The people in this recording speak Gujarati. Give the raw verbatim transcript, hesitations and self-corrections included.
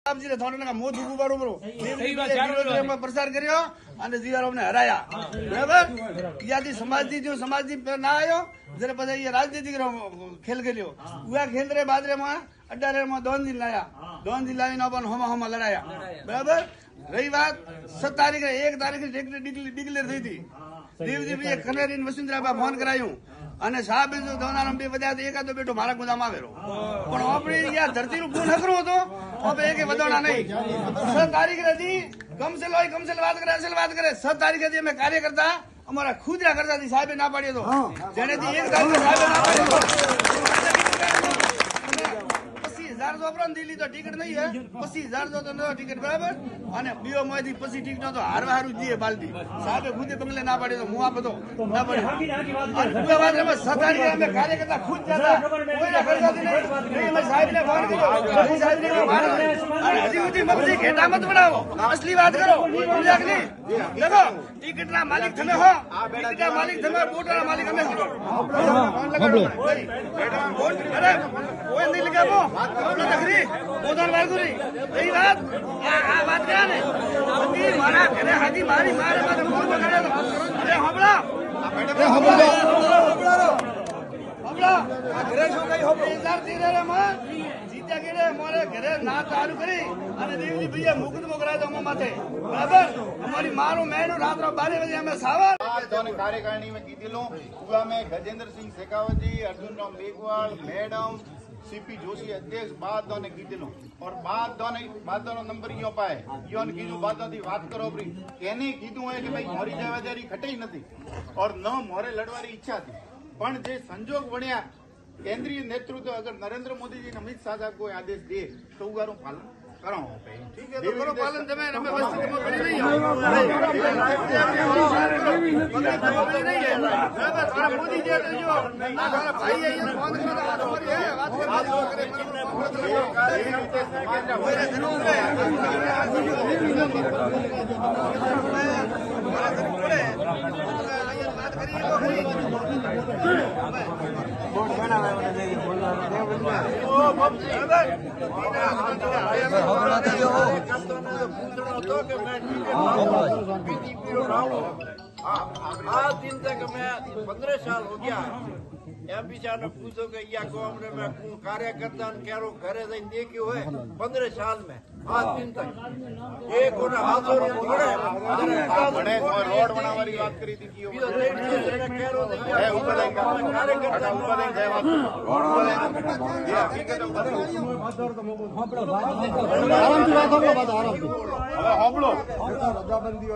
પ્રસાર કર્યો અને જીવારોને હરાયા બરાબર. ત્યાંથી સમાજથી જો સમાજથી ના આવ્યો જયારે પછી રાજનીતિક ખેલ કર્યો ઉયા ખેલ બાદરે માં અઢારે માં દોન દિન લાયા દોન દિન લાવીને હમા હમા લડાયા બરાબર. રહી વાત સત તારીખે એક તારીખે ડિક્લેર થઈ હતી દેવજી કનેરી વસુંધરાબા ફોન કરાયું અને સાહેબ દોનારામ બે બધા એકાદો બેઠો મારા ગુદામ આવેલો પણ આપણી યાર ધરતી નું ખૂન હકરો હતો હવે એક વધવાના નહીં. છ તારીખે હતી કમસેલ હોય કમસેલ વાત કરે અસલ વાત કરે. છ તારીખે અમે કાર્ય કરતા અમારા ખુદરા કરતા સાહેબે ના પાડ્યો હતો જેનેથી એક તારીખે સાહેબે ના પાડ્યો પચીસ હજાર તો આપણને દિલ્હી તો ટિકિટ નહીં હે પચીસ હજાર તો ટિકિટ બરાબર અને બીઓ માંથી પછી ટિકિટ તો હારવા હારું જઈએ બાલદી સાહેબે ખુદે બંગલે ના પાડ્યો હું આ બધો ના પડ્યો સતારી અમે કાર્ય કરતા ખુદ જતા કોઈને કરતા નહીં સાહેબ ને ફોન કર્યો સાહેબ ને હજી સુધી મગજી ઘેટા મત બનાવો અસલી વાત કરો સમજાક નહીં દેખો ટિકિટ ના માલિક તમે હો ટિકિટ ના માલિક તમે બોટના માલિક અમે ફોન લગાડો અરે કોઈ નહીં લગાવો નગરી પોતાની વાગુરી એ વાત આ વાત કરે ને હજી મારા ઘરે હજી મારી મારે મારે ફોન લગાડ્યો અરે હમળા એ હમળા હમળા આ ઘરે શું કઈ હો હજાર તેરે માં જીત્યા કેડે મારે ઘરે ના ચાલુ કરી અને દેવજી ભૈયા મુકત મોકરાય તો અમાર માથે બરાબર અમારી મારો મેનો રાત બારે વાગે અમે સાવર दोनों कार्यकारिणी में कीधेलो हुआ में गजेंद्र सिंह शेखावत जी अर्जुन राम मेघवाल मैडम सीपी जोशी अध्यक्ष बाद दोने कीधेलो और बाद दोने बाद दोनो नंबर यो पाए योन कीधु बाद दी बात करो अपनी एने कीधु है कि भाई मोरी जवाबदारी खटे नहीं और न मोरे लड़वारी इच्छा थी पण जे संजोग बन्या केंद्रीय नेतृत्व अगर नरेंद्र मोदी जी ने अमित शाह साहब कोई आदेश दे तो उगारू पालन करो ठीक है तो करो पालन તમે અમે વસ્તુ તમે કરી નહીં બરાબર તારા મોદી જે જો તારા ભાઈ અહીંયા ફોન કરો તમારી હે વાત કરે સમાજના હોય જરૂર છે વાત કરી બોર્ડ બનાવે મને બોલવા ઓ બાપજી आज दिन तक मैं पंद्रह साल हो गया एम पी ने पूछो कि या गाँव में मैं कार्यकर्ता कहो घरे देखो है पंद्रह साल में आज दिन तक एक हाथों रोड बनावारी बात करी थी कार्यकर्ता